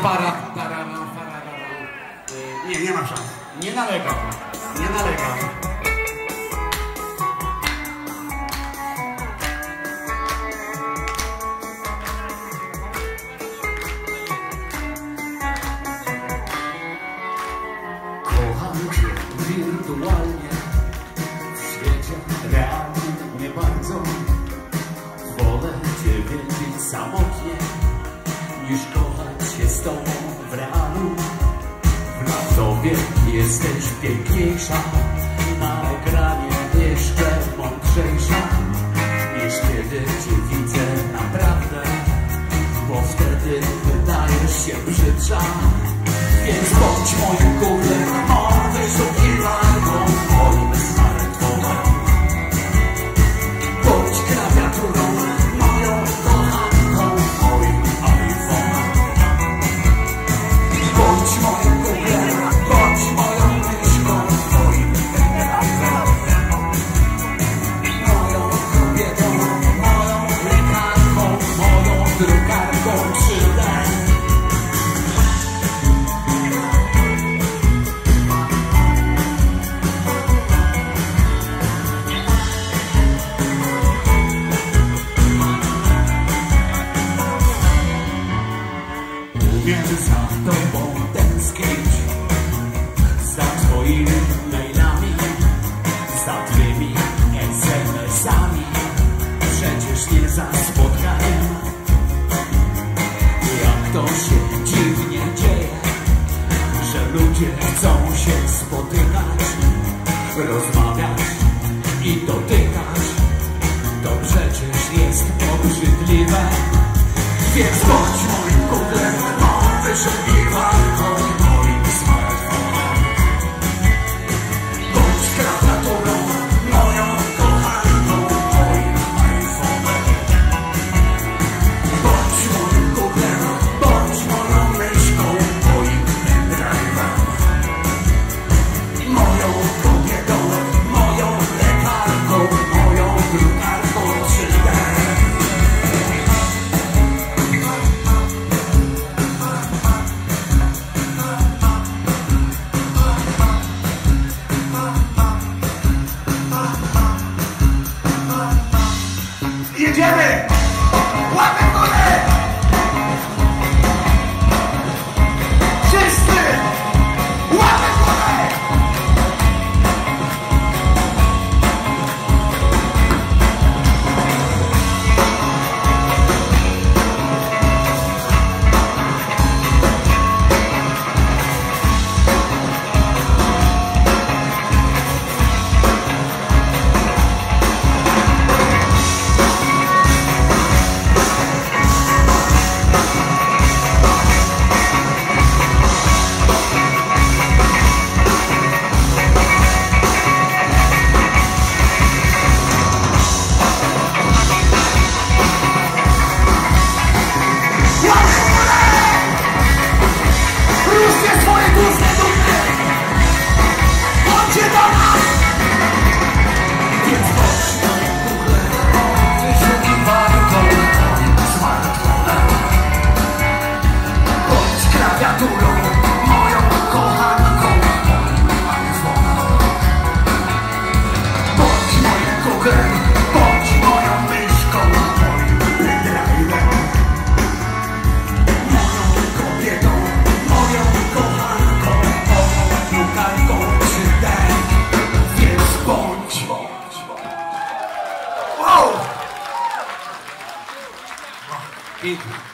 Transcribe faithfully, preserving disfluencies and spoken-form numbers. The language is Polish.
para, para, para, para. Nie, nie ma szans. Nie nalegam, nie nalegam. Kocham cię wirtualnie, w świecie realnym nie bardzo. Wolę cię wiedzieć samotnie, niż kochać się z tobą w realu. Na tobie jesteś piękniejsza, na ekranie jeszcze mądrzejsza, niż kiedy cię widzę naprawdę, bo wtedy wydajesz się brzydsza. Więc bądź moim Googlem, bądź oszukiwarką, moim smartfonem. Bądź klawiaturą, moją kochanką, moim iPhone'em. Bądź moim Googlem, bądź moją myszką, moim pendrive'em. Moją kobietą, moją lekarką, moją drukarką trzy D. Umiem za tobą tęsknić, za twoimi mailami, za twymi es em esami, przecież nie za spotkaniem. Jak to się dziwnie dzieje, że ludzie chcą się spotykać, rozmawiać i dotykać. To przecież jest obrzydliwe. Więc bądź moim Googlem, bądź wyszukiwarką, moim smartfonem. Bądź klawiaturą, moją kochanką, moim iPhone'em. Bądź moim Googlem, bądź moją myszką, moim pendrive'em. Moją kobietą, moją lekarką, moją drukarką trzy D. Jedziemy! Łapy w górę! Wszyscy! Łapy w górę! Moją kochanką, moim iPhone'em. Bądź moim Googlem, bądź moją myszką, moim pendrive'em. Moją kobietą, moją kochanką, moją drukarką trzy D. Więc bądź. Wow! Pięknie.